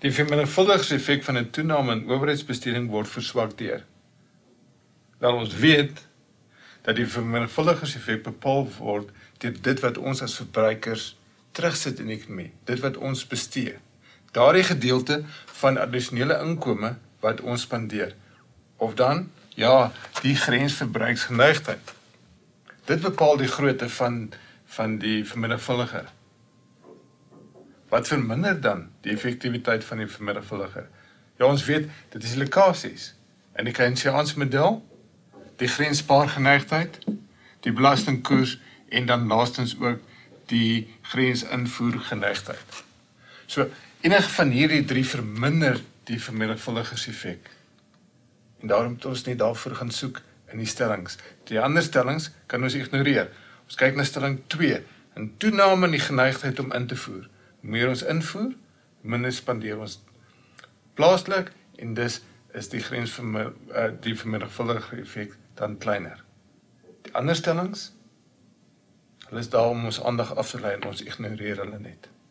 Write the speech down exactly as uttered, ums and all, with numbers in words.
Die vermenigvuldigingseffek van 'n toename in owerheidsbesteding word verswak deur. Wel, ons weet dat die vermenigvuldigingseffek bepaal word deur dit wat ons as verbruikers terugsit in die ekonomie, dit wat ons bestee. Daardie gedeelte van addisionele inkome wat ons spandeer. Of dan, ja, die grensverbruiksgeneigtheid. Dit bepaal die grootte van, van die vermenigvuldiger. Wat verminder dan die effektiwiteit van die vermenigvuldiger? Ja, ons weet, dit is lekkasies. In die Keynesiaanse model, die grensspaargeneigtheid, die belastingkoers en dan laastens ook die grensinvoergeneigtheid. So, enige van hierdie drie verminder die vermenigvuldigingseffek. En daarom moet ons nie daarvoor gaan soek in die stellings. Die ander stellings kan ons ignoreer. Ons kyk na stelling twee, 'n toename in die geneigtheid om in te voer. Hoe meer ons invoer, minder spandeer ons plaaslik en dus is die grens vir uh, die vermenigvuldige effek dan kleiner. Die ander stellings, hulle is daar om ons aandag af te lei en ons ignoreer hulle net.